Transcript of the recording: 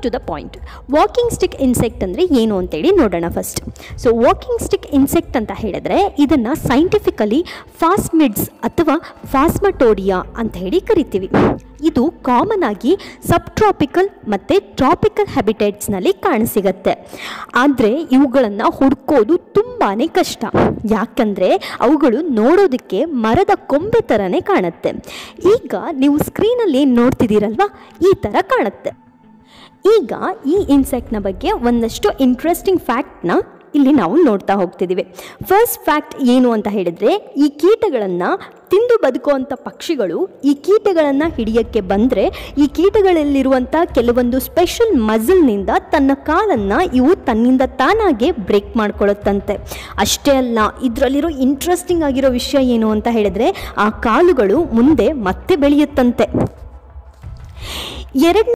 To the point. Walking stick insect ಅಂದರೆ ಏನು ಅಂತೇಳಿ ನೋಡೋಣ first. So walking stick insect ಅಂತ ಹೇಳಿದ್ರೆ ಇದನ್ನು ಸೈಂಟಿಫಿಕಲಿ ಫಾಸ್ಮಿಡ್ಸ್ ಅಥವಾ ಫಾಸ್ಮಟೋಡಿಯಾ ಅಂತ ಹೇಳಿ ಕರಿತೀವಿ. ಇದು ಕಾಮನ್ ಆಗಿ ಸಬ್ ಟ್ರಾಪಿಕಲ್ ಮತ್ತು ಟ್ರಾಪಿಕಲ್ ಹ್ಯಾಬಿಟೇಟ್ಸ್ನಲ್ಲಿ ಕಾಣಸಿಗತ್ತೆ. ಆದರೆ ಇವುಗಳನ್ನು ಹುಡ್ಕೋದು ತುಂಬಾ ಕಷ್ಟ. ಯಾಕಂದರೆ ಅವುಗಳು ನೋಡೋದಕ್ಕೆ ಮರದ ಕೊಂಬೆ ಥರನೇ ಕಾಣುತ್ತೆ. ಈಗ ನೀವು ಸ್ಕ್ರೀನಲ್ಲಿ ಏನು ನೋಡ್ತಿದ್ದೀರಲ್ವ, ಈ ಥರ ಕಾಣುತ್ತೆ. ಈಗ ಈ ಇನ್ಸೆಕ್ಟ್ನ ಬಗ್ಗೆ ಒಂದಷ್ಟು ಇಂಟ್ರೆಸ್ಟಿಂಗ್ ಫ್ಯಾಕ್ಟ್ನ ಇಲ್ಲಿ ನಾವು ನೋಡ್ತಾ ಹೋಗ್ತಿದ್ದೀವಿ. ಫಸ್ಟ್ ಫ್ಯಾಕ್ಟ್ ಏನು ಅಂತ ಹೇಳಿದರೆ, ಈ ಕೀಟಗಳನ್ನು ತಿಂದು ಬದುಕುವಂಥ ಪಕ್ಷಿಗಳು ಈ ಕೀಟಗಳನ್ನು ಹಿಡಿಯೋಕ್ಕೆ ಬಂದರೆ ಈ ಕೀಟಗಳಲ್ಲಿರುವಂಥ ಕೆಲವೊಂದು ಸ್ಪೆಷಲ್ ಮಸಲ್ನಿಂದ ತನ್ನ ಕಾಲನ್ನು ಇವು ತನ್ನಿಂದ ತಾನಾಗೆ ಬ್ರೇಕ್ ಮಾಡ್ಕೊಳ್ಳುತ್ತಂತೆ. ಅಷ್ಟೇ ಅಲ್ಲ, ಇದರಲ್ಲಿರೋ ಇಂಟ್ರೆಸ್ಟಿಂಗ್ ಆಗಿರೋ ವಿಷಯ ಏನು ಅಂತ ಹೇಳಿದರೆ, ಆ ಕಾಲುಗಳು ಮುಂದೆ ಮತ್ತೆ ಬೆಳೆಯುತ್ತಂತೆ.